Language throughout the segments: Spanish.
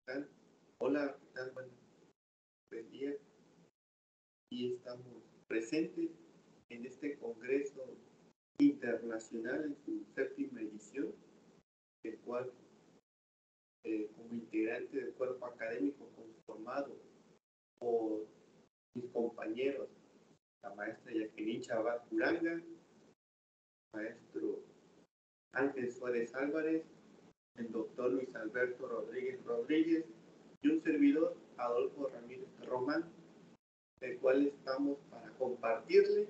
tal? Hola, ¿qué tal? Buen día. Y estamos presentes en este Congreso Internacional en su séptima edición, el cual, como integrante del cuerpo académico conformado por mis compañeros, la maestra Jacqueline Chabat Curanga, maestro Ángel Suárez Álvarez, el doctor Luis Alberto Rodríguez y un servidor, Adolfo Ramírez Román, el cual estamos para compartirle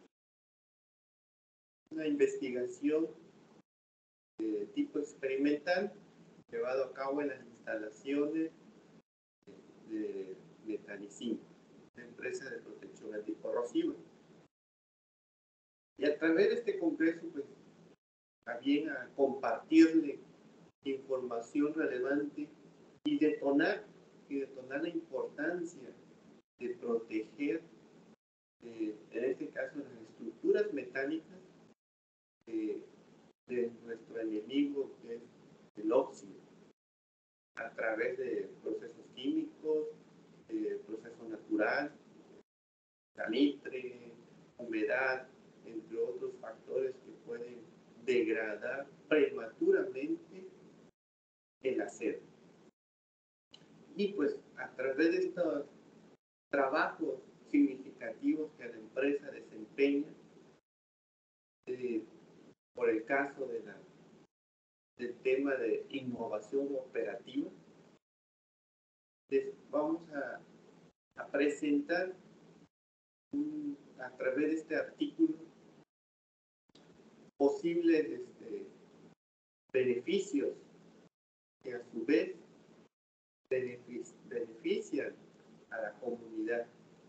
una investigación de tipo experimental llevado a cabo en las instalaciones de Metalicin, una empresa de protección anticorrosiva. Y a través de este congreso, pues, también a compartirle información relevante y detonar la importancia de proteger, en este caso, las estructuras metálicas de nuestro enemigo, que es el óxido, a través de procesos químicos, proceso natural, salitre, humedad, entre otros factores que pueden degradar prematuramente el acero. Y pues a través de estos trabajos significativos que la empresa desempeña, por el caso del tema de innovación operativa, les vamos a presentar a través de este artículo posibles beneficios que a su vez benefician a la comunidad,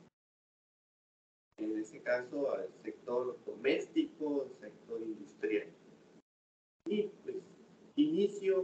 en este caso al sector doméstico, al sector industrial. Y pues inicio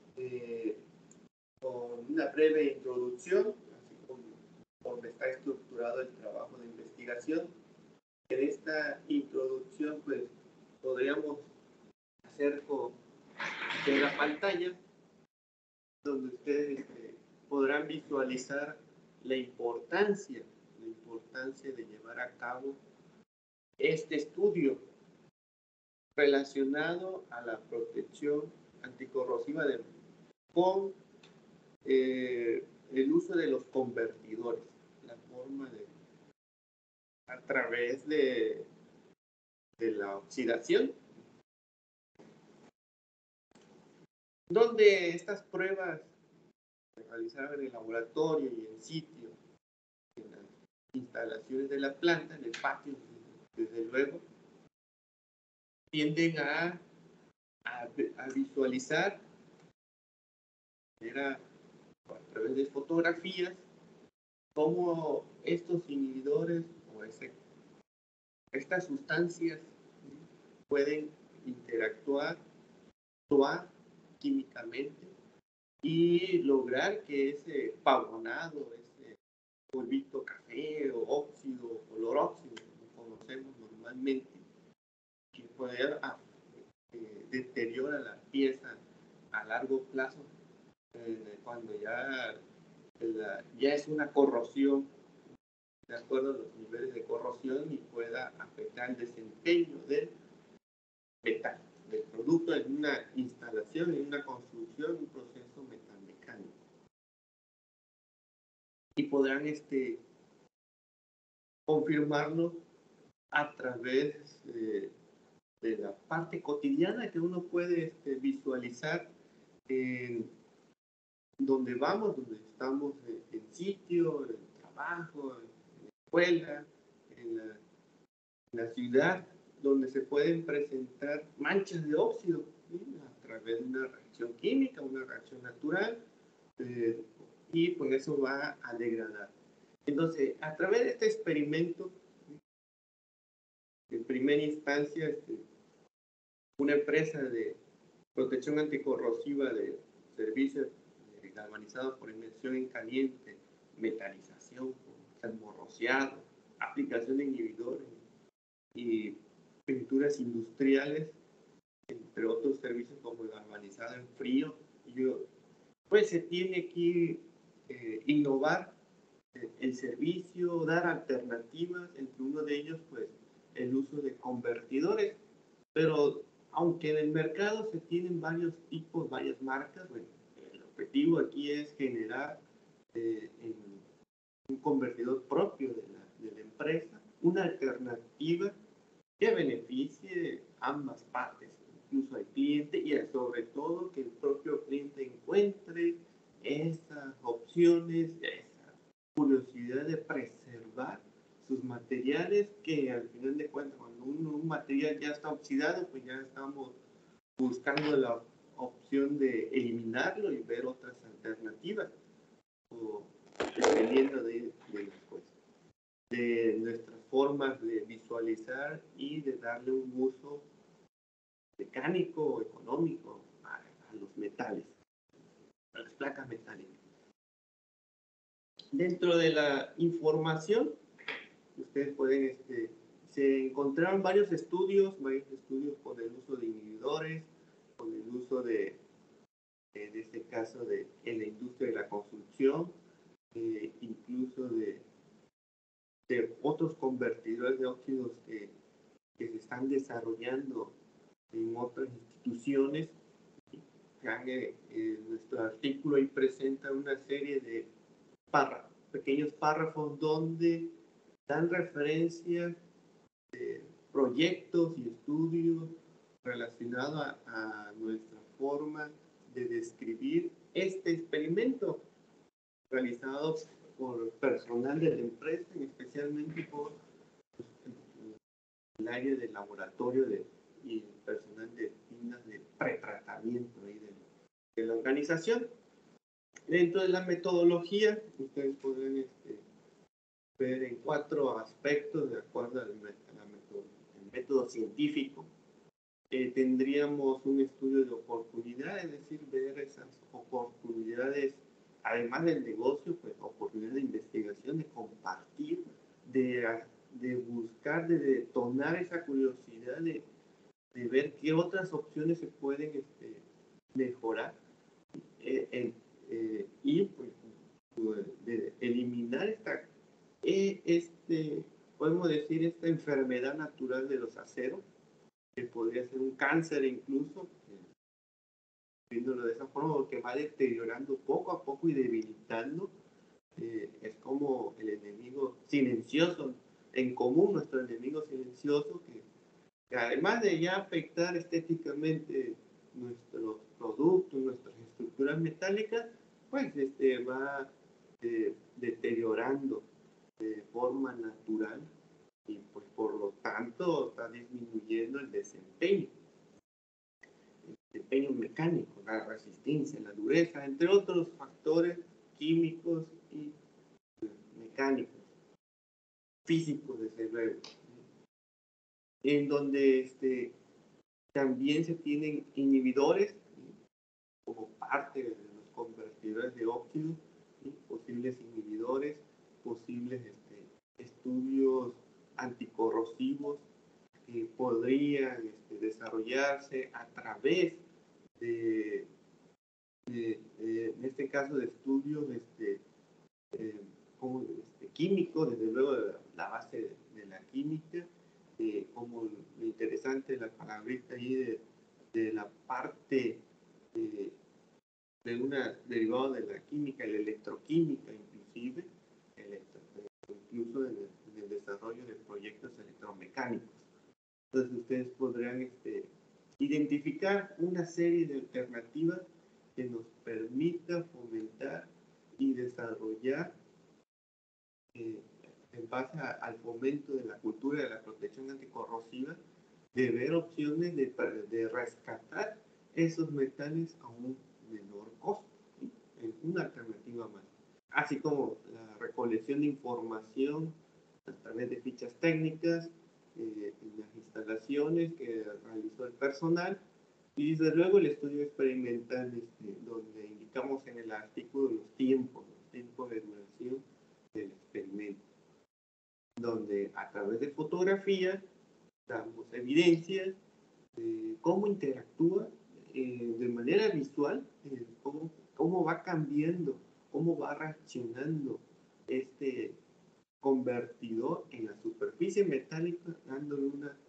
con una breve introducción, así como está estructurado el trabajo de investigación. En esta introducción, pues, podríamos hacer en la pantalla, donde ustedes podrán visualizar la importancia de llevar a cabo este estudio relacionado a la protección anticorrosiva con el uso de los convertidores, la forma a través de la oxidación, donde estas pruebas se realizaron en el laboratorio y en sitio, en las instalaciones de la planta, en el patio, desde luego, tienden a visualizar a través de fotografías cómo estos inhibidores o estas sustancias pueden interactuar químicamente y lograr que ese pavonado, ese polvito café o óxido, color óxido, como conocemos normalmente, que puede deteriora la pieza a largo plazo, cuando ya es una corrosión, de acuerdo a los niveles de corrosión, y pueda afectar el desempeño del metal, del producto en una instalación, en una construcción, un proceso metalmecánico. Y podrán confirmarlo a través de la parte cotidiana que uno puede visualizar donde vamos, donde estamos en sitio, en trabajo, en la escuela, en la ciudad, donde se pueden presentar manchas de óxido, ¿sí? A través de una reacción química, una reacción natural, y pues eso va a degradar. Entonces, a través de este experimento, en primera instancia, una empresa de protección anticorrosiva de servicios galvanizados por inmersión en caliente, metalización, termorrociado, aplicación de inhibidores y pinturas industriales, entre otros servicios como el galvanizado en frío pues se tiene que innovar el servicio, dar alternativas, entre uno de ellos, pues, el uso de convertidores. Pero aunque en el mercado se tienen varios tipos, varias marcas, bueno, el objetivo aquí es generar un convertidor propio de la empresa, una alternativa que beneficie ambas partes, incluso al cliente y sobre todo que el propio cliente encuentre esas opciones, esa curiosidad de preservar sus materiales, que al final de cuentas cuando un material ya está oxidado, pues ya estamos buscando la opción de eliminarlo y ver otras alternativas, o dependiendo de las cosas, de nuestras formas de visualizar y de darle un uso mecánico o económico a los metales, a las placas metálicas. Dentro de la información, ustedes pueden, se encontraron varios estudios con el uso de inhibidores, con el uso de en este caso en la industria de la construcción, incluso de otros convertidores de óxidos que se están desarrollando en otras instituciones. Nuestro artículo ahí presenta una serie de pequeños párrafos donde dan referencia de proyectos y estudios relacionados a nuestra forma de describir este experimento realizado por personal de la empresa, especialmente por el área de laboratorio y personal de tiendas de pretratamiento de la organización. Dentro de la metodología, ustedes pueden ver en 4 aspectos de acuerdo al método científico. Tendríamos un estudio de oportunidad, es decir, ver esas oportunidades, además del negocio, pues oportunidades de investigación, de compartir, de buscar, de detonar esa curiosidad, de ver qué otras opciones se pueden mejorar y pues, de eliminar podemos decir, esta enfermedad natural de los aceros, que podría ser un cáncer incluso, viéndolo de esa forma, porque va deteriorando poco a poco y debilitando. Es como el enemigo silencioso, en común nuestro enemigo silencioso, que además de ya afectar estéticamente nuestros productos, nuestras estructuras metálicas, pues va deteriorando de forma natural y pues por lo tanto está disminuyendo el desempeño mecánico, la resistencia, la dureza, entre otros factores químicos y mecánicos, físicos desde luego, en donde también se tienen inhibidores como parte de los convertidores de óxido, posibles inhibidores, posibles estudios anticorrosivos que podrían desarrollarse a través de en este caso de estudios químicos, desde luego de la base de la química, como lo interesante la palabrita ahí de la parte de una derivada de la química, la electroquímica inclusive, incluso en el desarrollo de proyectos electromecánicos. Entonces ustedes podrán identificar una serie de alternativas que nos permita fomentar y desarrollar en base al fomento de la cultura de la protección anticorrosiva, de ver opciones de rescatar esos metales a un menor costo, ¿sí? Es una alternativa más. Así como la recolección de información a través de fichas técnicas, en las instalaciones que realizó el personal, y desde luego el estudio experimental, donde indicamos en el artículo los tiempos de duración del experimento, donde a través de fotografías damos evidencias de cómo interactúa de manera visual, cómo cómo va cambiando, cómo va reaccionando este convertidor en la superficie metálica, dándole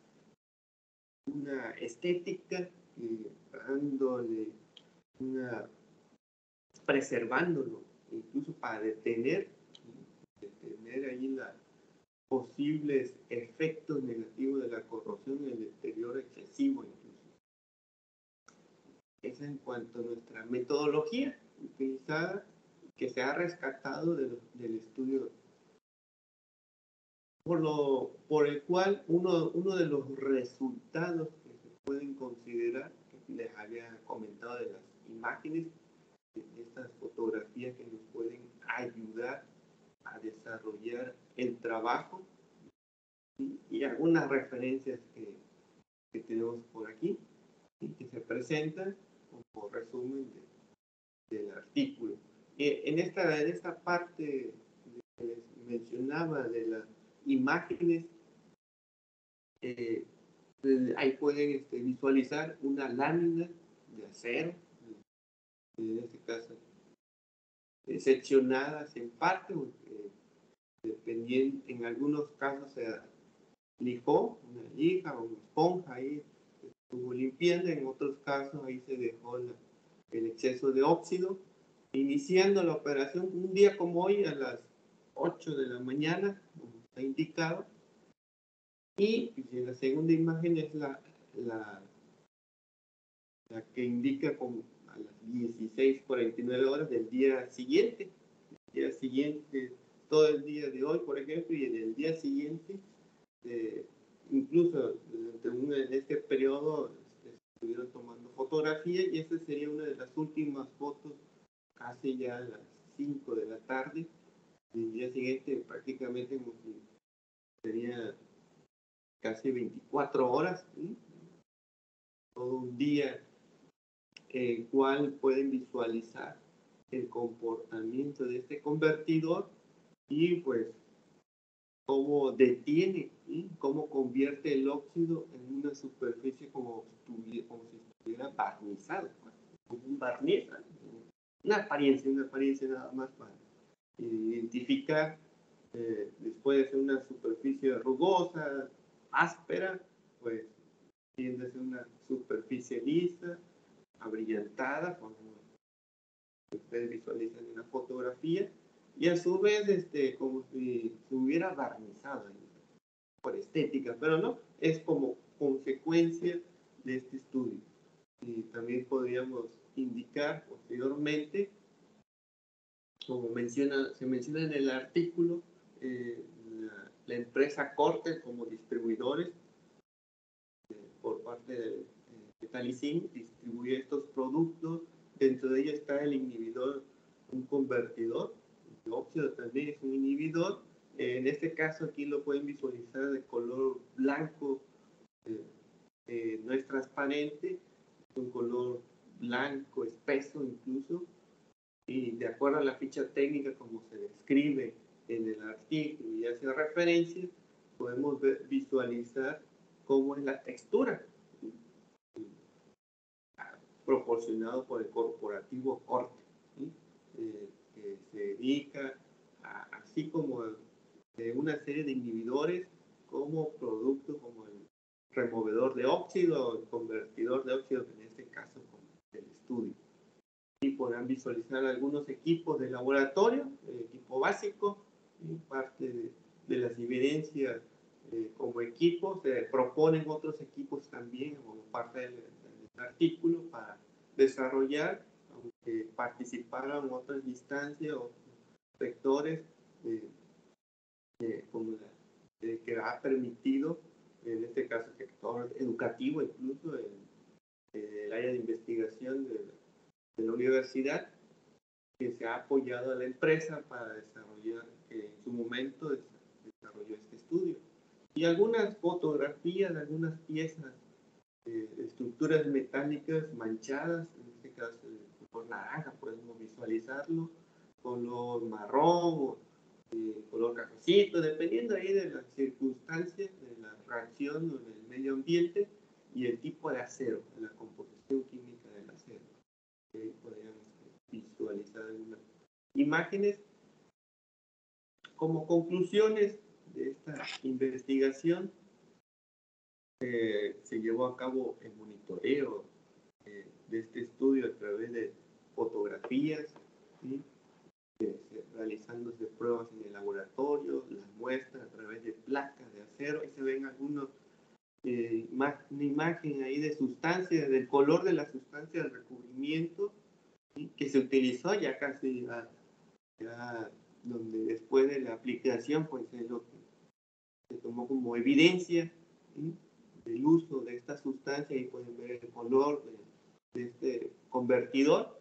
una estética, dándole preservándolo, incluso para detener ahí los posibles efectos negativos de la corrosión y el deterioro excesivo incluso. Es en cuanto a nuestra metodología utilizada, que se ha rescatado del estudio, por el cual uno de los resultados que se pueden considerar, que les había comentado de las imágenes, de estas fotografías que nos pueden ayudar a desarrollar el trabajo, y algunas referencias que tenemos por aquí, que se presentan como resumen del artículo. En esta parte que les mencionaba de las imágenes, ahí pueden visualizar una lámina de acero, en este caso seccionadas en parte, dependiendo, en algunos casos se lijó una lija o una esponja, ahí estuvo limpiando, en otros casos ahí se dejó el exceso de óxido, iniciando la operación un día como hoy a las 8 de la mañana, como está indicado, y la segunda imagen es la que indica como a las 16:49 horas del día siguiente. El día siguiente, todo el día de hoy, por ejemplo, y en el día siguiente, incluso en este periodo estuvieron tomando fotografías, y esta sería una de las últimas fotos, casi ya a las 5 de la tarde. El día siguiente prácticamente sería casi 24 horas, ¿sí? Todo un día, el cual pueden visualizar el comportamiento de este convertidor y pues cómo detiene, ¿sí? Cómo convierte el óxido en una superficie como si estuviera barnizado, como un barniz, ¿no? Una apariencia nada más para identificar, después de ser una superficie rugosa, áspera, pues tiende a ser una superficie lisa, abrillantada, como ustedes visualizan en la fotografía, y a su vez como si se hubiera barnizado por estética, pero no, es como consecuencia de este estudio. Y también podríamos indicar posteriormente, como se menciona en el artículo, la empresa Corte como distribuidores, por parte de Talicín, distribuye estos productos. Dentro de ellos está el inhibidor, un convertidor. El óxido también es un inhibidor. En este caso aquí lo pueden visualizar de color blanco, no es transparente, es un color blanco espeso incluso, y de acuerdo a la ficha técnica como se describe en el artículo y hace referencia, podemos visualizar cómo es la textura, proporcionado por el corporativo Corte, ¿sí? Que se dedica así como de una serie de inhibidores como productos como el removedor de óxido o el convertidor de óxido, en este caso con el estudio. Y podrán visualizar algunos equipos de laboratorio, el equipo básico, y parte de las evidencias como equipos. Se proponen otros equipos también como parte del artículo para desarrollar, aunque participaron en otras instancias o sectores como que ha permitido, en este caso el sector educativo, incluso el área de investigación de la universidad, que se ha apoyado a la empresa para desarrollar, que en su momento desarrolló este estudio. Y algunas fotografías de algunas piezas, estructuras metálicas manchadas, en este caso color naranja, podemos visualizarlo, color marrón, color cafecito, dependiendo ahí de las circunstancias, de la reacción o del medio ambiente y el tipo de acero, de la composición química del acero. Podrían visualizar algunas imágenes. Como conclusiones de esta investigación, se llevó a cabo el monitoreo de este estudio a través de fotografías, ¿sí? Realizándose pruebas en el laboratorio, las muestras a través de placas de acero. Ahí se ven algunos, una imagen ahí de sustancia, del color de la sustancia del recubrimiento, ¿sí? Que se utilizó ya casi ya donde después de la aplicación pues es lo que se tomó como evidencia, ¿sí? Del uso de esta sustancia. Y pueden ver el color de este convertidor,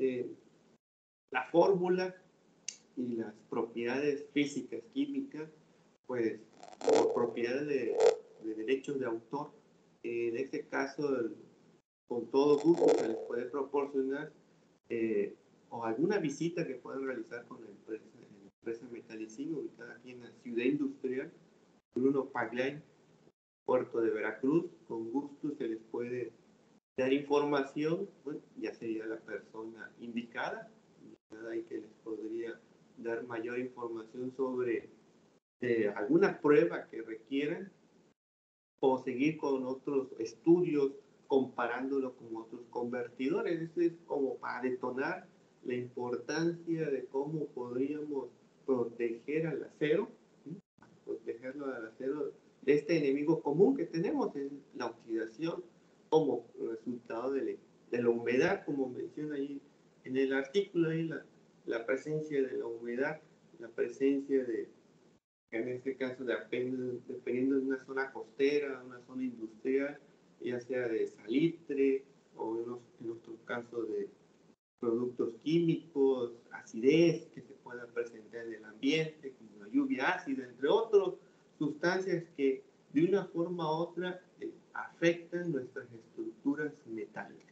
la fórmula y las propiedades físicas, químicas, pues por propiedades de derechos de autor. En este caso, con todo gusto se les puede proporcionar o alguna visita que puedan realizar con la empresa Metalicin, ubicada aquí en la ciudad industrial Bruno Paglay, puerto de Veracruz. Con gusto se les puede dar información, bueno, ya sería la persona indicada y que les podría dar mayor información sobre alguna prueba que requieran, o seguir con otros estudios comparándolo con otros convertidores. Esto es como para detonar la importancia de cómo podríamos proteger al acero, ¿sí? Protegerlo al acero de este enemigo común que tenemos, es la oxidación, como resultado de la humedad, como menciona ahí en el artículo, ahí la presencia de la humedad, la presencia de, en este caso, dependiendo de una zona costera, una zona industrial, ya sea de salitre o en otro caso de productos químicos, acidez que se pueda presentar en el ambiente, como la lluvia ácida, entre otras sustancias que de una forma u otra afectan nuestras estructuras metálicas.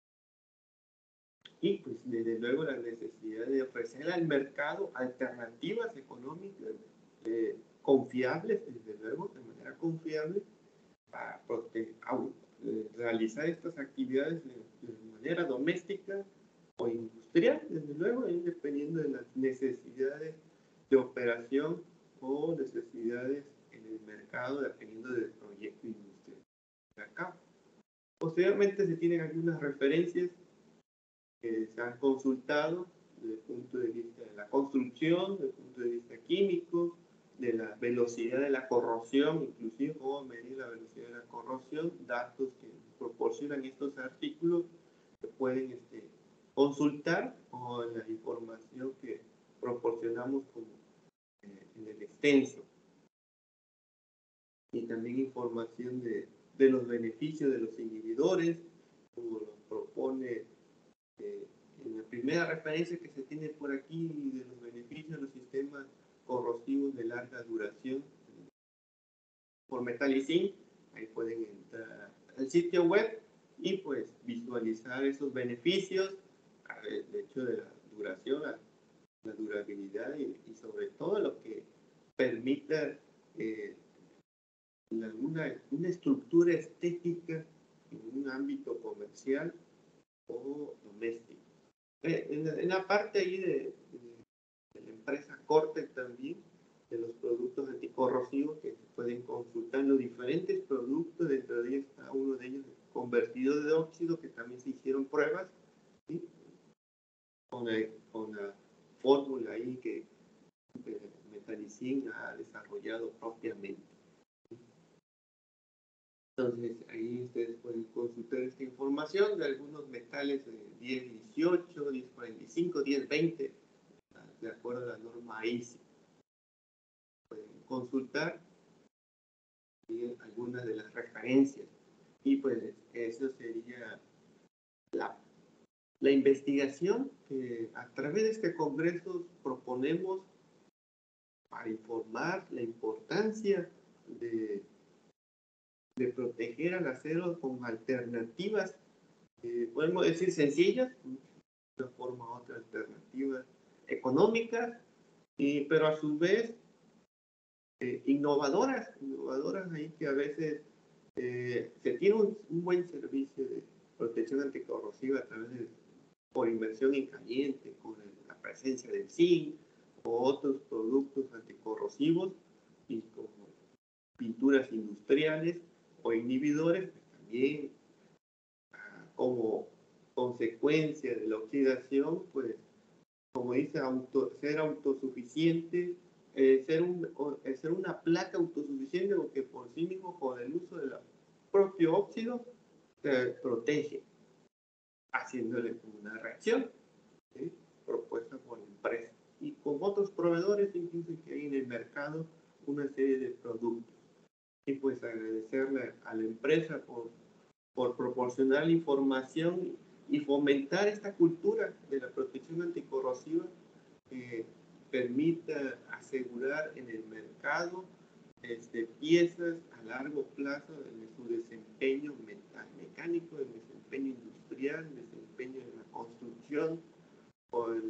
Y pues desde luego la necesidad de ofrecer al mercado alternativas económicas confiables, desde luego, de manera confiable, para realizar estas actividades de manera doméstica o industrial, desde luego, dependiendo de las necesidades de operación o necesidades en el mercado, dependiendo del proyecto industrial de acá. Posteriormente se tienen algunas referencias que se han consultado desde el punto de vista de la construcción, desde el punto de vista químico, de la velocidad de la corrosión, inclusive cómo medir la velocidad de la corrosión, datos que proporcionan estos artículos que pueden consultar, o la información que proporcionamos como, en el extenso. Y también información de los beneficios de los inhibidores, como lo propone en la primera referencia que se tiene por aquí, de los beneficios de los sistemas corrosivos de larga duración por Metalicin. Ahí pueden entrar al sitio web y pues visualizar esos beneficios, de hecho, de la duración, la durabilidad y sobre todo lo que permita una estructura estética en un ámbito comercial o doméstico. En la parte ahí de la empresa Cortec también, de los productos anticorrosivos que se pueden consultar, los diferentes productos, dentro de ellos está uno de ellos convertido de óxido, que también se hicieron pruebas, ¿sí? con la fórmula ahí que Metalicin ha desarrollado propiamente. Entonces ahí ustedes pueden consultar esta información de algunos metales de 1018, 1045, 1020, de acuerdo a la norma ISI. Pueden consultar algunas de las referencias. Y pues eso sería la investigación que a través de este congreso proponemos para informar la importancia de proteger al acero con alternativas, podemos decir sencillas, de una forma u otra, alternativas económicas, pero a su vez innovadoras ahí, que a veces se tiene un buen servicio de protección anticorrosiva a través de por inmersión en caliente, con la presencia del zinc o otros productos anticorrosivos y como pinturas industriales o inhibidores, pues también como consecuencia de la oxidación, pues como dice, ser autosuficiente, ser una placa autosuficiente porque por sí mismo con el uso del propio óxido se protege, haciéndole una reacción, ¿sí?, propuesta por la empresa y con otros proveedores incluso que hay en el mercado una serie de productos. Y pues agradecerle a la empresa por proporcionar la información y fomentar esta cultura de la protección anticorrosiva que permita asegurar en el mercado piezas a largo plazo de su desempeño mecánico, del desempeño industrial, del desempeño en la construcción o en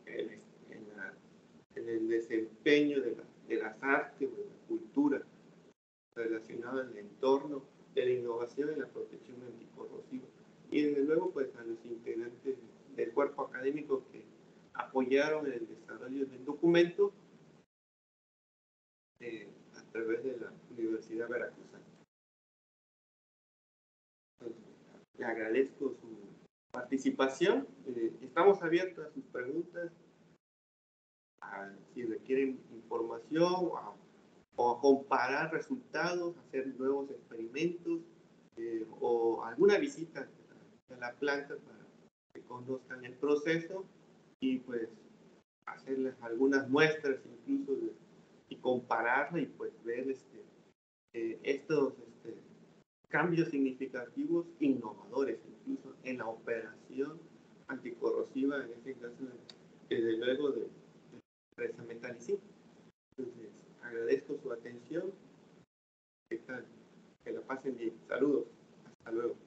el desempeño de las artes o de la cultura relacionada al entorno de la innovación y la protección anticorrosiva. Y desde luego pues a los integrantes del cuerpo académico que apoyaron el desarrollo del documento a través de la Universidad Veracruzana. Entonces, le agradezco su participación. Estamos abiertos a sus preguntas, si requieren información o a comparar resultados, hacer nuevos experimentos o alguna visita a la planta para que conozcan el proceso y pues hacerles algunas muestras incluso y compararla y pues ver estos cambios significativos, innovadores incluso en la operación anticorrosiva, en este caso desde luego de empresa Metalicin. Entonces, agradezco su atención. Que la pasen bien. Saludos. Hasta luego.